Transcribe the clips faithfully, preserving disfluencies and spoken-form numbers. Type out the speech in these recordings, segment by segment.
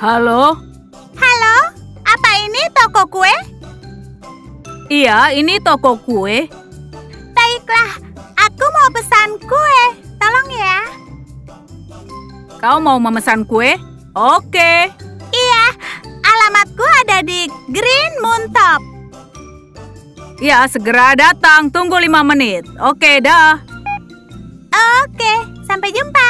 Halo? Halo, apa ini toko kue? Iya, ini toko kue. Baiklah, aku mau pesan kue. Tolong ya. Kau mau memesan kue? Oke. Iya, alamatku ada di Green Moon Top. Ya, segera datang. Tunggu lima menit. Oke, dah. Oke, sampai jumpa.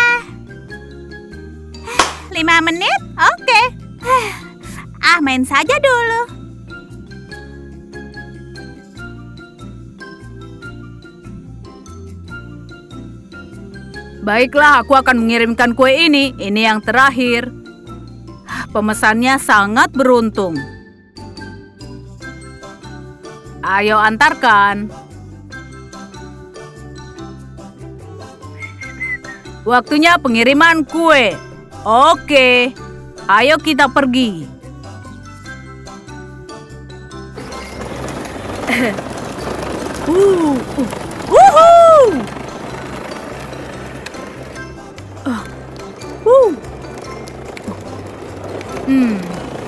Lima menit? Oke. Ah, main saja dulu. Baiklah, aku akan mengirimkan kue ini. Ini yang terakhir. Pemesannya sangat beruntung. Ayo antarkan. Waktunya pengiriman kue. Oke, ayo kita pergi. uh, uh, Wuhuu! Uh, uh. Hmm.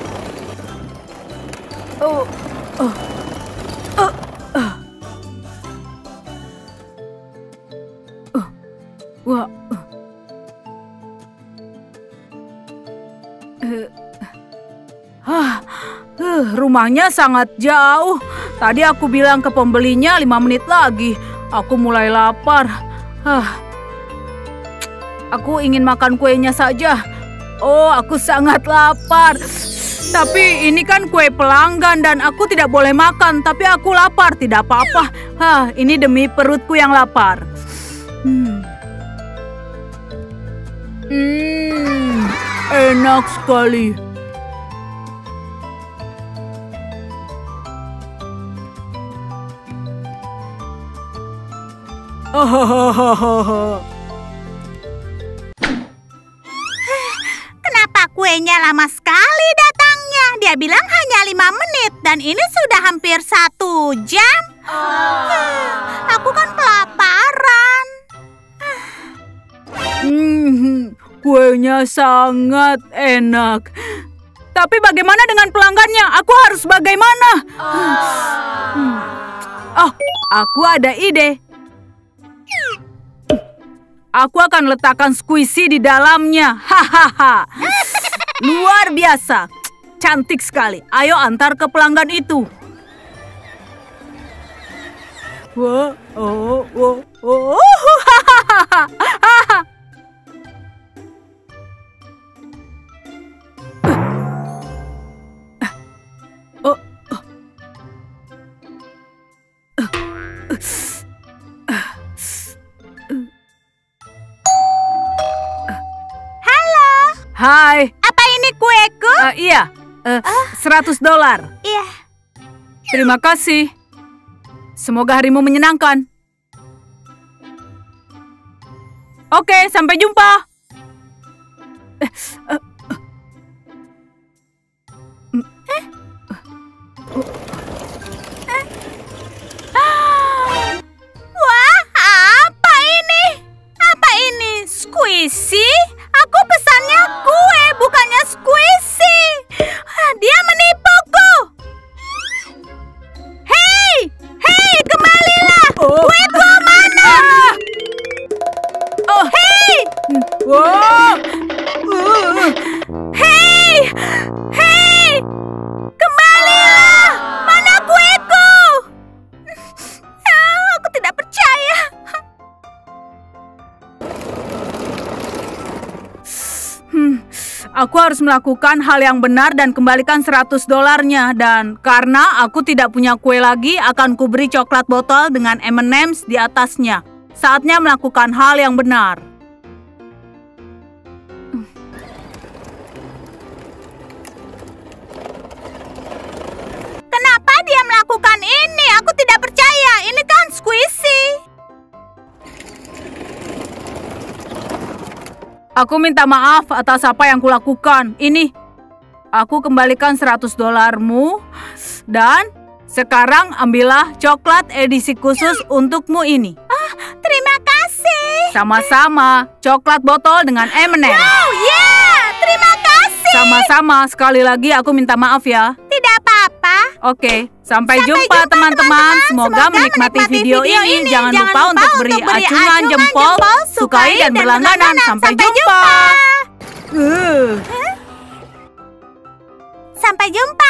Oh, oh. Uh, uh. Uh. Wah. Uh. Uh. Uh, rumahnya sangat jauh. Tadi aku bilang ke pembelinya lima menit lagi. Aku mulai lapar. Uh. Aku ingin makan kuenya saja. Oh, aku sangat lapar. Tapi ini kan kue pelanggan dan aku tidak boleh makan. Tapi aku lapar, tidak apa-apa. Hah, ini demi perutku yang lapar. Hmm. Hmm, enak sekali. Hahaha. Kuenya lama sekali datangnya. Dia bilang hanya lima menit dan ini sudah hampir satu jam. Oh. Aku kan kelaparan. Hmm, kuenya sangat enak. Tapi bagaimana dengan pelanggannya? Aku harus bagaimana? Oh, hmm. Oh, aku ada ide. Aku akan letakkan squishy di dalamnya. Hahaha. Luar biasa. Cantik sekali. Ayo antar ke pelanggan itu. Wah, oh, oh, oh. Hahaha. Oh. Halo. Hai. Apa ini kueku? Uh, iya, uh, uh. seratus dolar. Iya. Terima kasih. Semoga harimu menyenangkan. Oke, sampai jumpa. Eh, uh, uh. Eh? Eh? Ah. Wah, apa ini? Apa ini? Squishy? Aku pesannya kue, bukannya squishy. Dia menipuku. Hei, hei, kembalilah. Oh. Kueku mana? Oh, hei. Wow. Uh. Hei, hei, kembalilah. Mana kueku? Ah, aku tidak percaya. Hmm, aku harus melakukan hal yang benar dan kembalikan seratus dolarnya. Dan karena aku tidak punya kue lagi, akan kuberi coklat botol dengan M and M's di atasnya. Saatnya melakukan hal yang benar. Kenapa dia melakukan ini? Aku tidak percaya. Ini kan squishy. Aku minta maaf atas apa yang kulakukan. Ini, aku kembalikan seratus dolarmu. Dan sekarang ambillah coklat edisi khusus untukmu ini. Ah, terima kasih. Sama-sama, coklat botol dengan M and M's. Wow, yeah, terima kasih. Sama-sama, sekali lagi aku minta maaf ya. Tidak apa-apa. Oke, sampai, Sampai jumpa jumpa, teman-teman. teman-teman. Semoga, Semoga menikmati, menikmati video, video ini. ini. Jangan, Jangan lupa, lupa untuk untuk beri beri acungan acungan jempol, jempol, sukai dan berlangganan. Sampai, Sampai jumpa. jumpa. Uh. Sampai jumpa.